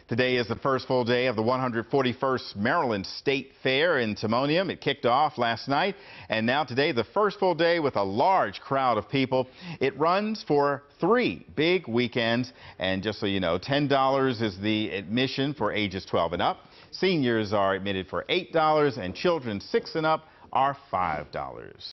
Today is the first full day of the 141st Maryland State Fair in Timonium. It kicked off last night, and now today the first full day with a large crowd of people. It runs for 3 big weekends, and just so you know, $10 is the admission for ages 12 and up. Seniors are admitted for $8, and children 6 and up are $5.